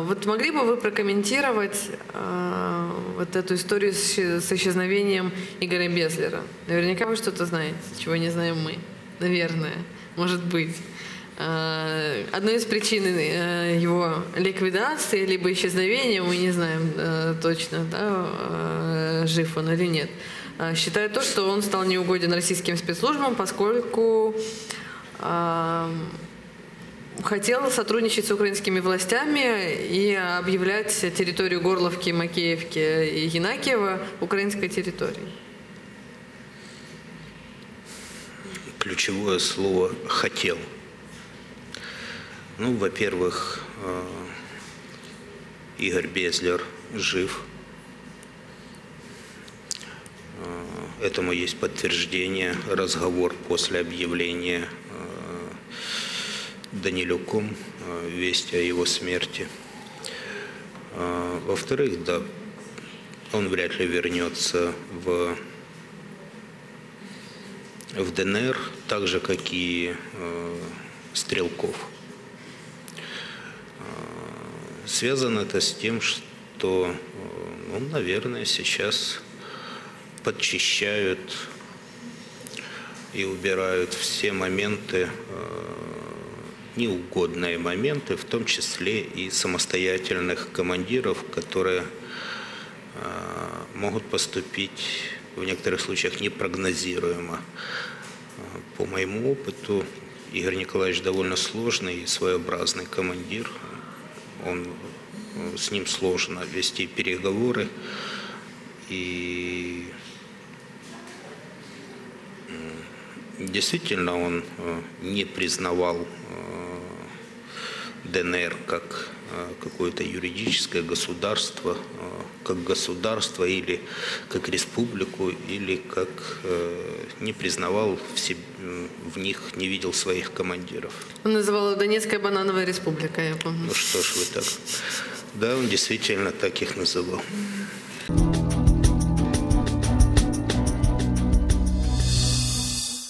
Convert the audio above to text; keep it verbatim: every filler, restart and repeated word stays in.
Вот могли бы вы прокомментировать вот эту историю с исчезновением Игоря Безлера? Наверняка вы что-то знаете, чего не знаем мы. Наверное, может быть. Одной из причин его ликвидации либо исчезновения, мы не знаем точно, да, жив он или нет, считают то, что он стал неугоден российским спецслужбам, поскольку хотел сотрудничать с украинскими властями и объявлять территорию Горловки, Макеевки и Янакиева украинской территорией. Ключевое слово «хотел». Ну, во-первых, Игорь Безлер жив. Этому есть подтверждение. Разговор после объявления Данилюком весть о его смерти. Во-вторых, да, он вряд ли вернется в, в ДНР, так же, как и Стрелков. Связано это с тем, что, ну, наверное, сейчас подчищают и убирают все моменты, неугодные моменты, в том числе и самостоятельных командиров, которые могут поступить в некоторых случаях непрогнозируемо. По моему опыту, Игорь Николаевич довольно сложный и своеобразный командир. Он, с ним сложно вести переговоры. И действительно он не признавал ДНР как какое-то юридическое государство, как государство или как республику, или как не признавал в, себе, в них, не видел своих командиров. Он называл Донецкая банановая республика, я помню. Ну что ж вы так. Да, он действительно так их называл.